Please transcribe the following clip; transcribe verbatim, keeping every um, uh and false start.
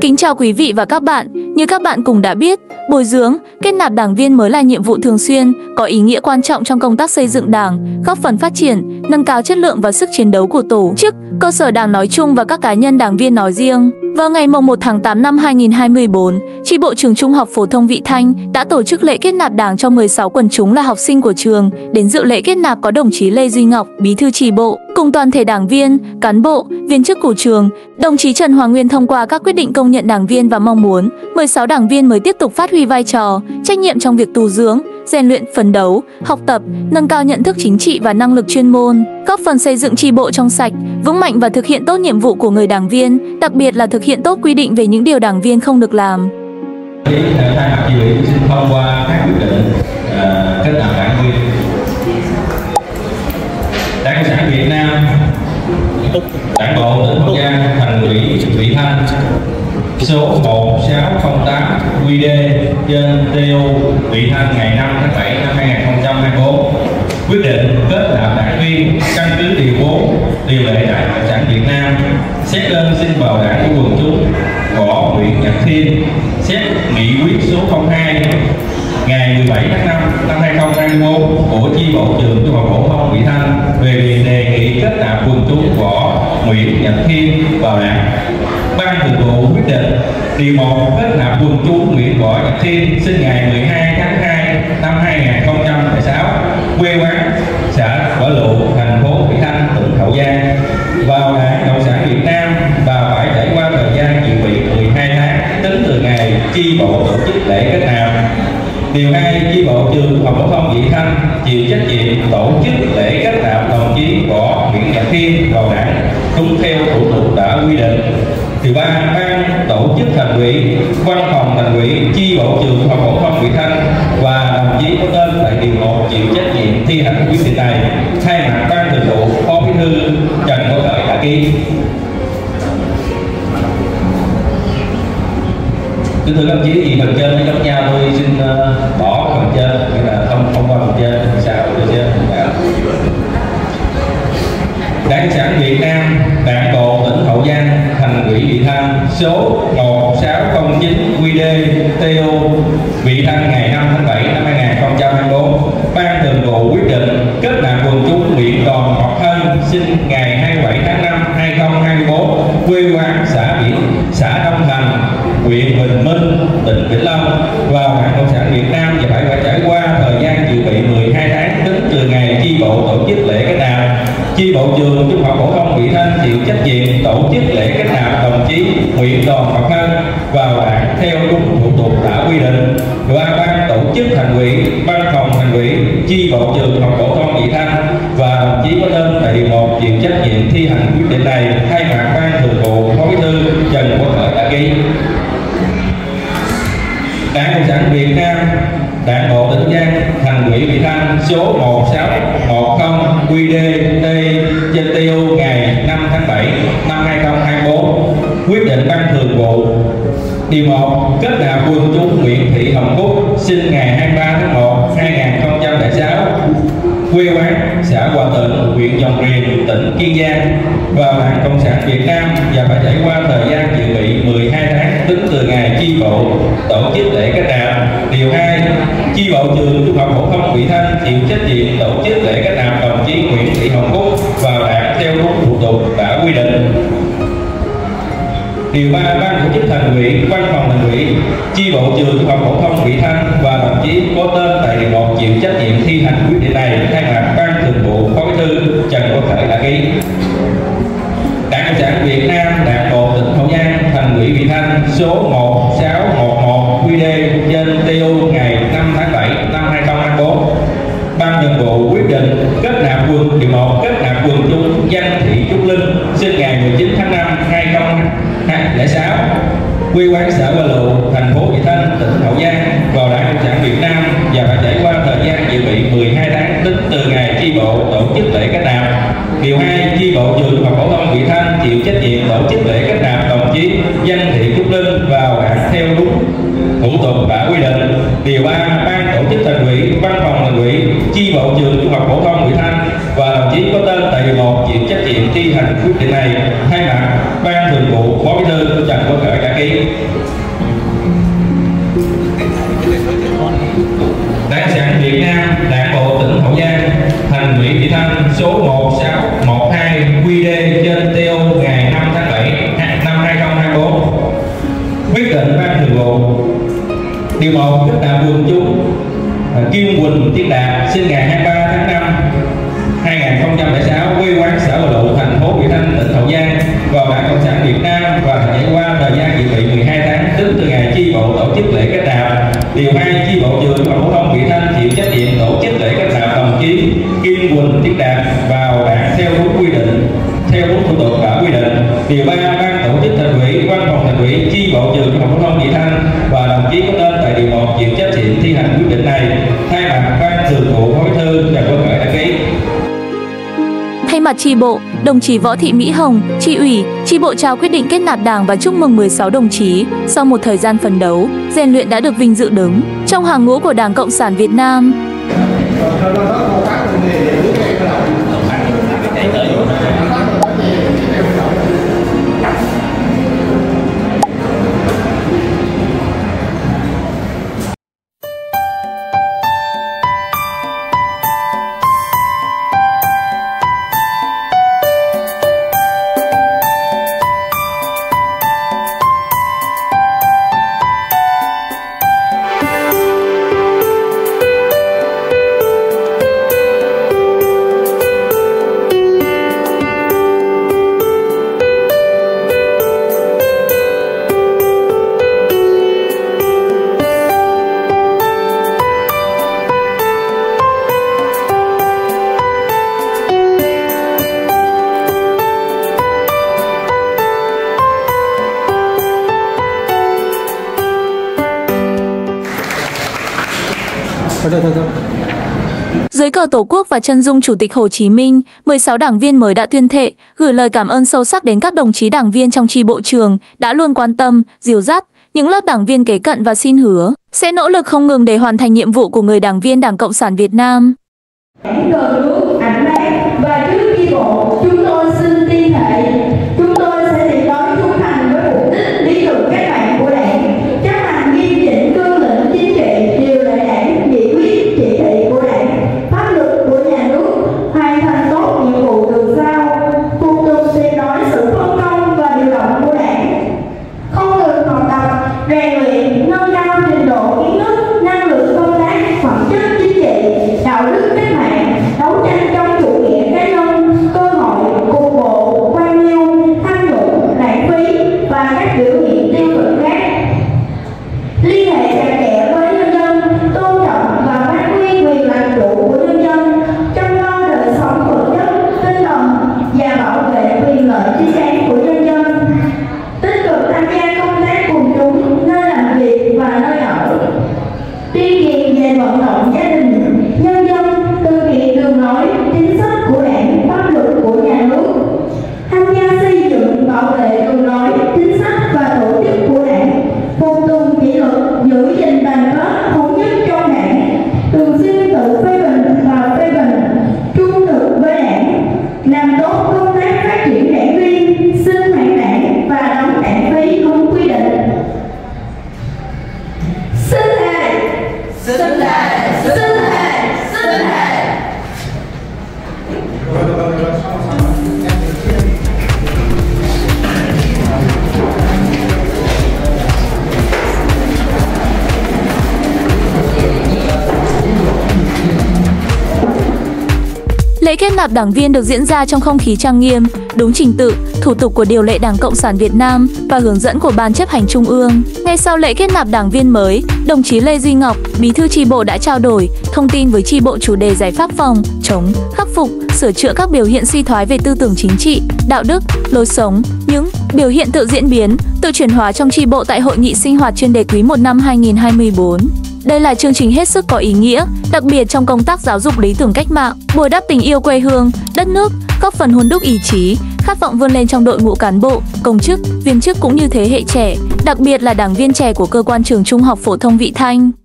Kính chào quý vị và các bạn. Như các bạn cũng đã biết, bồi dưỡng, kết nạp đảng viên mới là nhiệm vụ thường xuyên, có ý nghĩa quan trọng trong công tác xây dựng Đảng, góp phần phát triển, nâng cao chất lượng và sức chiến đấu của tổ chức, cơ sở Đảng nói chung và các cá nhân đảng viên nói riêng. Vào ngày mùng một tháng tám năm hai nghìn không trăm hai mươi tư, Chi bộ trường Trung học phổ thông Vị Thanh đã tổ chức lễ kết nạp Đảng cho mười sáu quần chúng là học sinh của trường. Đến dự lễ kết nạp có đồng chí Lê Duy Ngọc, Bí thư Chi bộ, cùng toàn thể đảng viên, cán bộ, viên chức của trường. Đồng chí Trần Hoàng Nguyên thông qua các quyết định công nhận đảng viên và mong muốn mười sáu đảng viên mới tiếp tục phát huy vai trò, trách nhiệm trong việc tu dưỡng, rèn luyện, phấn đấu, học tập, nâng cao nhận thức chính trị và năng lực chuyên môn, góp phần xây dựng chi bộ trong sạch, vững mạnh và thực hiện tốt nhiệm vụ của người đảng viên, đặc biệt là thực hiện tốt quy định về những điều đảng viên không được làm. Thay mặt chi ủy xin thông qua các quyết định uh, kết nạp đảng viên. Đảng Cộng sản Việt Nam, Đảng bộ tỉnh Hậu Giang, Thành ủy Vị Thanh số một sáu không tám Q D trên T O Vị Thanh ngày năm tháng bảy năm hai nghìn không trăm hai mươi tư quyết định kết nạp đảng viên căn cứ điều bốn điều lệ Đảng Cộng sản Việt Nam, xét đơn xin vào đảng của quần chúng của huyện Nhật Thiên, xét nghị quyết số không hai ngày mười bảy tháng năm năm hai nghìn không trăm hai mươi tư của chi bộ trường Trung học phổ thông Vị Thanh về việc đề nghị kết nạp quần chúng của huyện Nhật Thiên vào đảng. Ban thường vụ quyết định điều một kết nạp quần chúng huyện Võ Nhật Thiên sinh ngày mười hai tháng hai năm hai nghìn không trăm lẻ sáu, quê quán xã Võ Lụ, thành phố Vị Thanh, tỉnh Hậu Giang vào Đảng Cộng sản Việt Nam và phải trải qua thời gian dự bị mười hai tháng tính từ ngày chi bộ tổ chức lễ kết nạp. Điều hai, chi bộ trường Trung học phổ thông Vị Thanh chịu trách nhiệm tổ chức lễ kết nạp đồng chí của huyện Nhật Thiên vào đảng đúng theo thủ tục đã quy định. Điều ba, ban tổ chức thành ủy, văn phòng thành ủy, chi bộ trường Trung học phổ thông Vị Thanh và đồng chí có tên tại điều một chịu trách nhiệm thi hành quyết định này. Thay mặt ban thường vụ, phó bí thư Trần Quốc Khởi đã ký. Kính thưa các đồng chí, vì phần trên nó giống nhau, tôi xin uh, bỏ phần trên, nghĩa là không không qua phần trên, sao được chưa? Đảng Cộng sản Việt Nam, Đảng bộ tỉnh Hậu Giang, Thành ủy Vị Thanh số một sáu không chín Q D T O Vị Thanh ngày năm tháng bảy năm hai nghìn không trăm hai mươi tư. Ban thường vụ quyết định kết nạp quần chúng huyện Đoàn Ngọc Hân sinh ngày hai mươi bảy tháng năm năm hai nghìn không trăm hai mươi tư, quê quán xã Biển, xã Đông Thành, huyện Bình Minh, tỉnh Vĩnh Long vào Đảng Cộng sản Việt Nam và phải phải trải qua thời gian dự bị mười hai tháng tính từ ngày chi bộ tổ chức lễ kết nạp. Chi bộ trường Trung học phổ thông Vị Thanh chịu trách nhiệm tổ chức lễ kết nạp đồng chí huyện Đoàn Ngọc Hân vào đảng theo đúng thủ tục đã quy định. Và ban tổ chức thành ủy, văn phòng thành ủy, chi bộ trường Trung học phổ thông Vị Thanh và đồng chí có tên tại điều một chịu trách nhiệm thi hành quyết định này. Thay mặt ban thường vụ, phó bí thư Trần Quốc Khởi đã ký. Đảng Cộng sản Việt Nam, Đảng bộ tỉnh Giang, Thành ủy Vị Thanh số một sáu một không Q D T trên T O ngày năm tháng bảy năm hai nghìn không trăm hai mươi tư quyết định ban thường vụ điều một kết nạp quần chúng huyện Thị Hồng Cúc sinh ngày hai mươi ba tháng một năm hai nghìn không trăm lẻ sáu, quê quán xã Hòa Tịnh, huyện Dòng Riềng, tỉnh Kiên Giang vào Đảng Cộng sản Việt Nam và phải trải qua thời gian dự bị mười hai tháng tính từ ngày chi bộ tổ chức lễ kết nạp. Điều hai, chi bộ trường Trung học phổ thông Vị Thanh chịu trách nhiệm tổ chức lễ kết nạp đồng chí Nguyễn Thị Hồng Cúc vào đảng theo đúng thủ tục đã quy định. Điều ba, ban tổ chức thành ủy, văn phòng thành ủy, chi bộ trường Trung học phổ thông Vị Thanh và đồng chí có tên tại điều một chịu trách nhiệm thi hành quyết định này. Thay mặt ban thường vụ, phó bí thư Trần Quốc Khởi đã ký. Đảng Cộng sản Việt Nam, Đảng bộ tỉnh Hậu Giang, Thành ủy Vị Thanh số một sáu một một Q D trên T O ngày năm tháng bảy năm hai nghìn không trăm hai mươi tư. Ban thường vụ quyết định kết nạp quần điều một kết nạp quần chúng Danh Thị Trúc Linh sinh ngày mười chín tháng năm năm hai nghìn không trăm lẻ sáu, quê quán xã Hoa Lụ, thành phố Vị Thanh, tỉnh Hậu Giang vào Đảng Cộng sản Việt Nam và phải trải qua thời gian dự bị mười hai tháng tính từ ngày chi bộ tổ chức lễ kết nạp. Điều hai, chi bộ trường Trung học phổ thông Vị Thanh chịu trách nhiệm tổ chức lễ kết nạp đồng chí Danh Thị Trúc Linh vào đảng theo đúng thủ tục đã quy định. Điều ba, ban tổ chức thành ủy, văn phòng thành ủy, chi bộ trường Trung học phổ thông Vị Thanh và đồng chí có tên tại điều điều một chịu trách nhiệm thi hành quyết định này, thay mặt ban thường vụ Phó Bí thư Trần Quốc Khởi đã ký. Đảng Cộng sản Việt Nam, Đảng bộ tỉnh Hậu Giang, Thành ủy Vị Thanh số một sáu một hai quy đê trên tê o ngày năm tháng bảy năm hai nghìn không trăm hai mươi tư. Quyết định ban thường vụ điều một kết nạp quần chúng Kim Quỳnh Tiến Đạt sinh ngày hai mươi ba tháng năm hai nghìn không trăm lẻ sáu, quê quán xã Bờ Lụ, thành phố Vị Thanh, tỉnh Hậu Giang vào Đảng Cộng sản Việt Nam và trải qua thời gian dự bị mười hai tháng, tính từ ngày chi bộ tổ chức lễ kết nạp. Điều hai, chi bộ trường Trung học phổ thông Vị Thanh chịu trách nhiệm tổ chức lễ kết nạp đồng chí Kim Quỳnh Tiến Đạt vào Đảng theo đúng quy định, theo đúng thủ tục đã quy định. Điều ba, ban tổ chức thành ủy, văn phòng thành ủy, chi bộ trường Trung học phổ thông Vị Thanh và đồng chí có tên tại điều một chịu trách nhiệm thi hành quyết định này, thay mặt ban thường vụ Phó Bí thư Trần Quốc Khởi đã ký. Thay mặt chi bộ, đồng chí Võ Thị Mỹ Hồng, chi ủy, chi bộ trao quyết định kết nạp Đảng và chúc mừng mười sáu đồng chí sau một thời gian phấn đấu, rèn luyện đã được vinh dự đứng trong hàng ngũ của Đảng Cộng sản Việt Nam. Dưới cờ Tổ quốc và chân dung Chủ tịch Hồ Chí Minh, mười sáu đảng viên mới đã tuyên thệ, gửi lời cảm ơn sâu sắc đến các đồng chí đảng viên trong chi bộ trường đã luôn quan tâm, dìu dắt những lớp đảng viên kế cận và xin hứa sẽ nỗ lực không ngừng để hoàn thành nhiệm vụ của người đảng viên Đảng Cộng sản Việt Nam. Cờ nước ảnh bác và trước chi bộ, chúng tôi xin tuyên thệ chúng tôi sẽ tuyệt đối trung thành với mục đích lý tưởng cách mạng của Đảng, chấp hành nghiêm chỉnh cương lĩnh chính trị, điều lệ Đảng, nghị quyết, chỉ thị của Đảng, pháp luật của nhà nước, hoàn thành tốt nhiệm vụ được giao, phục tùng tuyệt đối sự phân công và điều động của Đảng, không ngừng học tập, rèn luyện, nâng cao trình độ kiến thức, năng lực công tác, phẩm chất chính trị, đạo đức cách mạng, đấu tranh chống chủ nghĩa cá nhân, cơ hội, cục bộ, quan liêu, tham nhũng, lãng phí và các biểu hiện tiêu cực khác. Liên hệ chặt chẽ với nhân dân, tôn trọng và phát huy quyền làm chủ của nhân dân, chăm lo đời sống vật chất, tinh thần và bảo vệ quyền lợi chính đáng của nhân dân. Tích cực tham gia công tác cùng chúng nơi làm việc và nơi ở. Tuyên truyền về vận động gia đình, nhân dân thực hiện đường lối, chính sách của Đảng, pháp luật của nhà nước. Tham gia xây dựng, bảo vệ đường lối, chính sách và tổ chức của Đảng, phục tùng kỷ luật, giữ gìn đoàn kết, thống nhất trong Đảng, thường xuyên tự phê bình và phê bình, trung thực với Đảng, làm tốt công tác phát triển đảng viên, sinh hoạt Đảng và đóng đảng phí đúng quy định. Xin thề, xin thề, xin thề, xin thề. Lễ kết nạp đảng viên được diễn ra trong không khí trang nghiêm, đúng trình tự, thủ tục của điều lệ Đảng Cộng sản Việt Nam và hướng dẫn của Ban chấp hành Trung ương. Ngay sau lễ kết nạp đảng viên mới, đồng chí Lê Duy Ngọc, Bí thư chi bộ đã trao đổi thông tin với chi bộ chủ đề giải pháp phòng, chống, khắc phục, sửa chữa các biểu hiện suy thoái về tư tưởng chính trị, đạo đức, lối sống, những biểu hiện tự diễn biến, tự chuyển hóa trong chi bộ tại hội nghị sinh hoạt chuyên đề quý một năm hai nghìn không trăm hai mươi tư. Đây là chương trình hết sức có ý nghĩa, đặc biệt trong công tác giáo dục lý tưởng cách mạng, bồi đắp tình yêu quê hương, đất nước, góp phần hun đúc ý chí, khát vọng vươn lên trong đội ngũ cán bộ, công chức, viên chức cũng như thế hệ trẻ, đặc biệt là đảng viên trẻ của cơ quan trường Trung học phổ thông Vị Thanh.